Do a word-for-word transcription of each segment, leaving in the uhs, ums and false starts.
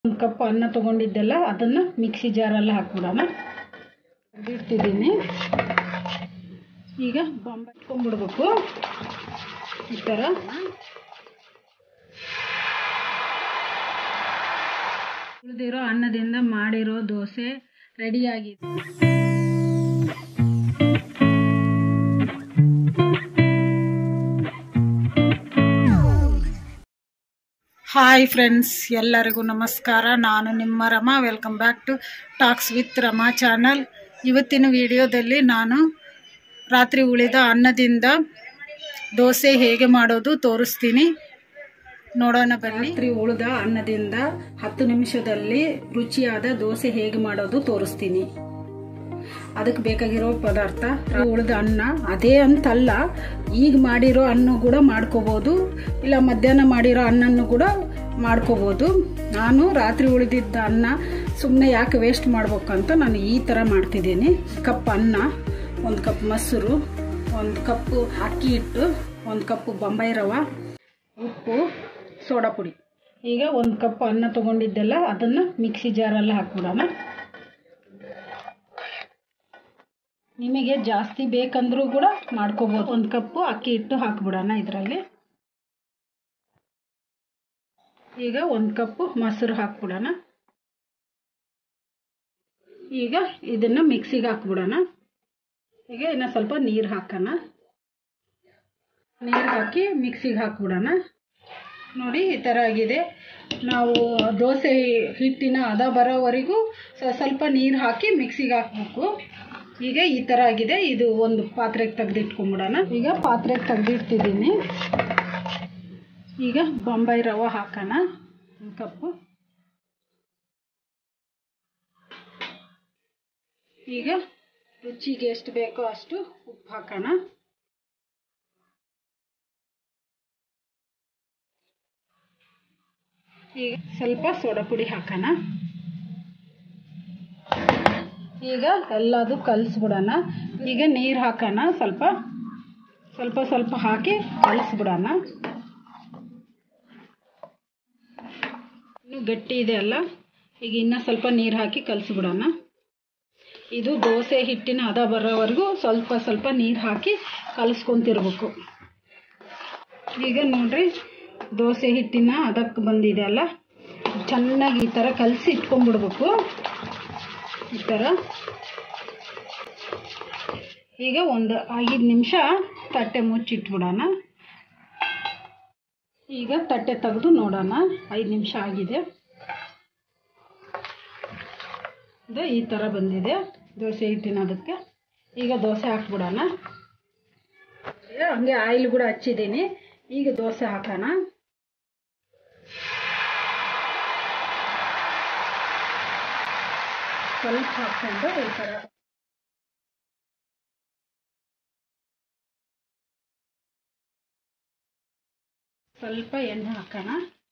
ಒಂದು ಕಪ್ ಅನ್ನ ತೊಗೊಂಡಿದ್ದೆಲ್ಲ ಅದನ್ನು ಮಿಕ್ಸಿ ಜಾರಲ್ಲಿ ಹಾಕ್ಬಿಡೋಣ. ಇಡ್ತಿದ್ದೀನಿ. ಈಗ ಬಾಂಬ್ ಇಟ್ಕೊಂಡ್ಬಿಡ್ಬೇಕು ಈ ಥರ. ಉಳಿದಿರೋ ಅನ್ನದಿಂದ ಮಾಡಿರೋ ದೋಸೆ ರೆಡಿಯಾಗಿದೆ. ಹಾಯ್ ಫ್ರೆಂಡ್ಸ್, ಎಲ್ಲರಿಗೂ ನಮಸ್ಕಾರ. ನಾನು ನಿಮ್ಮ Rama. Welcome back to talks with Rama channel. ಇವತ್ತಿನ ವಿಡಿಯೋದಲ್ಲಿ ನಾನು ರಾತ್ರಿ ಉಳಿದ ಅನ್ನದಿಂದ ದೋಸೆ ಹೇಗೆ ಮಾಡೋದು ತೋರಿಸ್ತೀನಿ. ನೋಡೋಣ ಬನ್ನಿ. ರಾತ್ರಿ ಉಳಿದ ಅನ್ನದಿಂದ ಹತ್ತು ನಿಮಿಷದಲ್ಲಿ ರುಚಿಯಾದ ದೋಸೆ ಹೇಗೆ ಮಾಡೋದು ತೋರಿಸ್ತೀನಿ. ಅದಕ್ಕೆ ಬೇಕಾಗಿರೋ ಪದಾರ್ಥ ಉಳಿದ ಅನ್ನ. ಅದೇ ಅಂತಲ್ಲ, ಈಗ ಮಾಡಿರೋ ಅನ್ನ ಕೂಡ ಮಾಡ್ಕೋಬೋದು, ಇಲ್ಲ ಮಧ್ಯಾಹ್ನ ಮಾಡಿರೋ ಅನ್ನನ್ನು ಕೂಡ ಮಾಡ್ಕೋಬೋದು. ನಾನು ರಾತ್ರಿ ಉಳಿದಿದ್ದ ಅನ್ನ ಸುಮ್ಮನೆ ಯಾಕೆ ವೇಸ್ಟ್ ಮಾಡ್ಬೇಕಂತ ನಾನು ಈ ಥರ ಮಾಡ್ತಿದ್ದೀನಿ. ಕಪ್ ಅನ್ನ, ಒಂದು ಕಪ್ ಮೊಸರು, ಒಂದು ಕಪ್ಪು ಅಕ್ಕಿ ಹಿಟ್ಟು, ಒಂದು ಕಪ್ಪು ಬೊಂಬಾಯಿ ರವೆ, ಉಪ್ಪು, ಸೋಡಾ ಪುಡಿ. ಈಗ ಒಂದು ಕಪ್ ಅನ್ನ ತೊಗೊಂಡಿದ್ದೆಲ್ಲ ಅದನ್ನು ಮಿಕ್ಸಿ ಜಾರಲ್ಲಿ ಹಾಕ್ಬಿಡೋಣ. ನಿಮಗೆ ಜಾಸ್ತಿ ಬೇಕಂದ್ರೂ ಕೂಡ ಮಾಡ್ಕೋಬೋದು. ಒಂದು ಕಪ್ಪು ಅಕ್ಕಿ ಹಿಟ್ಟು ಹಾಕ್ಬಿಡೋಣ ಇದರಲ್ಲಿ. ಈಗ ಒಂದು ಕಪ್ಪು ಮೊಸರು ಹಾಕ್ಬಿಡೋಣ. ಈಗ ಇದನ್ನು ಮಿಕ್ಸಿಗೆ ಹಾಕ್ಬಿಡೋಣ. ಈಗ ಇನ್ನು ಸ್ವಲ್ಪ ನೀರು ಹಾಕೋಣ. ನೀರು ಹಾಕಿ ಮಿಕ್ಸಿಗೆ ಹಾಕ್ಬಿಡೋಣ. ನೋಡಿ, ಈ ಥರ ಆಗಿದೆ. ನಾವು ದೋಸೆ ಹಿಟ್ಟಿನ ಹದ ಬರೋವರೆಗೂ ಸ್ವಲ್ಪ ನೀರು ಹಾಕಿ ಮಿಕ್ಸಿಗೆ ಹಾಕಬೇಕು. ಈಗ ಈ ಥರ ಆಗಿದೆ. ಇದು ಒಂದು ಪಾತ್ರೆಗೆ ತೆಗೆದಿಟ್ಕೊಂಡ್ಬಿಡೋಣ. ಈಗ ಪಾತ್ರೆಗೆ ತೆಗೆದಿಡ್ತಿದ್ದೀನಿ. ಈಗ ಬೊಂಬಾಯಿ ರವೆ ಹಾಕೋಣ, ಒಂದು ಕಪ್ಪು. ಈಗ ರುಚಿಗೆ ಎಷ್ಟು ಬೇಕೋ ಅಷ್ಟು ಉಪ್ಪು ಹಾಕೋಣ. ಈಗ ಸ್ವಲ್ಪ ಸೋಡಾ ಪುಡಿ ಹಾಕೋಣ. ಈಗ ಎಲ್ಲದು ಕಲಿಸ್ಬಿಡೋಣ. ಈಗ ನೀರು ಹಾಕೋಣ. ಸ್ವಲ್ಪ ಸ್ವಲ್ಪ ಸ್ವಲ್ಪ ಹಾಕಿ ಕಲಿಸ್ಬಿಡೋಣ. ಇನ್ನು ಗಟ್ಟಿ ಇದೆ ಅಲ್ಲ, ಈಗ ಇನ್ನೂ ಸ್ವಲ್ಪ ನೀರು ಹಾಕಿ ಕಲಿಸ್ಬಿಡೋಣ. ಇದು ದೋಸೆ ಹಿಟ್ಟಿನ ಹದ ಬರೋವರೆಗೂ ಸ್ವಲ್ಪ ಸ್ವಲ್ಪ ನೀರು ಹಾಕಿ ಕಲಿಸ್ಕೊತಿರ್ಬೇಕು. ಈಗ ನೋಡ್ರಿ, ದೋಸೆ ಹಿಟ್ಟಿನ ಹದಕ್ಕೆ ಬಂದಿದೆ ಅಲ್ಲ, ಚೆನ್ನಾಗಿ ಈ ಥರ ಕಲಸಿ ಇಟ್ಕೊಂಡ್ಬಿಡ್ಬೇಕು ಈ ಥರ. ಈಗ ಒಂದು ಐದು ನಿಮಿಷ ತಟ್ಟೆ ಮುಚ್ಚಿಟ್ಬಿಡೋಣ. ಈಗ ತಟ್ಟೆ ತೆಗೆದು ನೋಡೋಣ. ಐದು ನಿಮಿಷ ಆಗಿದೆ. ಇದು ಈ ಥರ ಬಂದಿದೆ ದೋಸೆ ಹಿಟ್ಟಿನ ಅದಕ್ಕೆ. ಈಗ ದೋಸೆ ಹಾಕ್ಬಿಡೋಣ. ಹಂಗೆ ಆಯಿಲ್ ಕೂಡ ಹಚ್ಚಿದ್ದೀನಿ. ಈಗ ದೋಸೆ ಹಾಕೋಣ. ಸ್ವಲ್ಪ ಹಾಕ್ಕೊಂಡು ಈ ಥರ ಸ್ವಲ್ಪ ಎಣ್ಣೆ ಹಾಕೋಣ.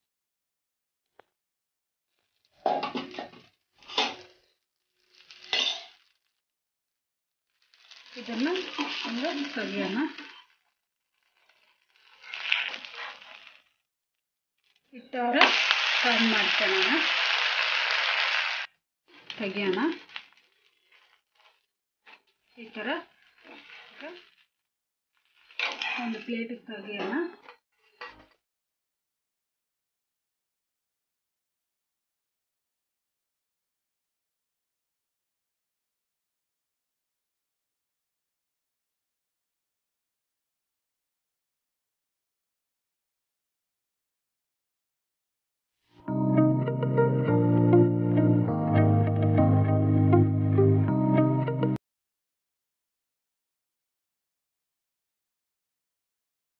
ಇದನ್ನು ಒಂದು ತೆಗಿಯೋಣ. ಇಟ್ಟವ್ರ ಫ್ರೈ ಮಾಡ್ಕೊಳ್ಳೋಣ. ತೆಗಿಯೋಣ ಈ ಥರ. ಒಂದು ಪ್ಲೇಟಿಗೆ ತೆಗಿಯೋಣ.